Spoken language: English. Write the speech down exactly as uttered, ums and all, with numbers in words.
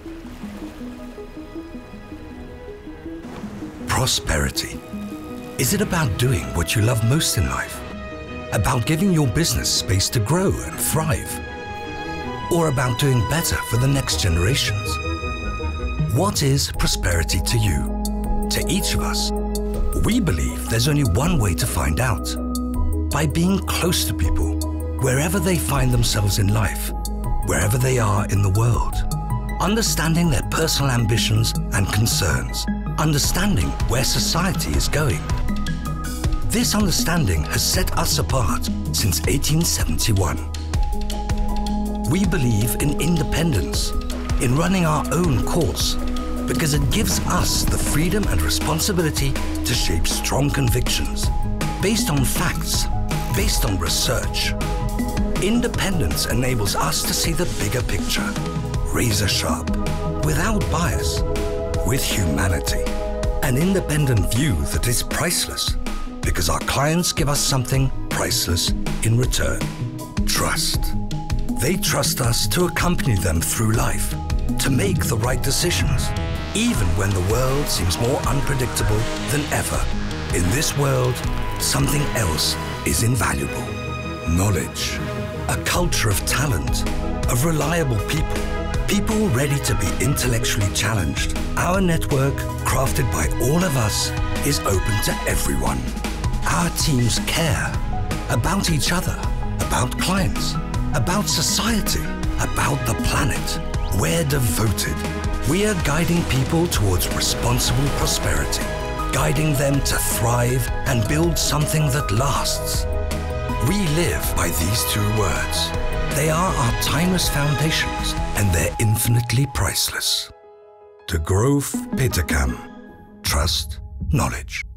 Prosperity. Is it about doing what you love most in life? About giving your business space to grow and thrive? Or about doing better for the next generations? What is prosperity to you? To each of us? We believe there's only one way to find out. By being close to people, wherever they find themselves in life, wherever they are in the world. Understanding their personal ambitions and concerns. Understanding where society is going. This understanding has set us apart since eighteen seventy-one. We believe in independence, in running our own course, because it gives us the freedom and responsibility to shape strong convictions, based on facts, based on research. Independence enables us to see the bigger picture, razor sharp, without bias, with humanity. An independent view that is priceless, because our clients give us something priceless in return. Trust. They trust us to accompany them through life, to make the right decisions, even when the world seems more unpredictable than ever. In this world, something else is invaluable. Knowledge. A culture of talent, of reliable people, people ready to be intellectually challenged. Our network, crafted by all of us, is open to everyone. Our teams care about each other, about clients, about society, about the planet. We're devoted. We are guiding people towards responsible prosperity, guiding them to thrive and build something that lasts. We live by these two words. They are our timeless foundations, and they're infinitely priceless. Degroof Petercam. Trust, knowledge.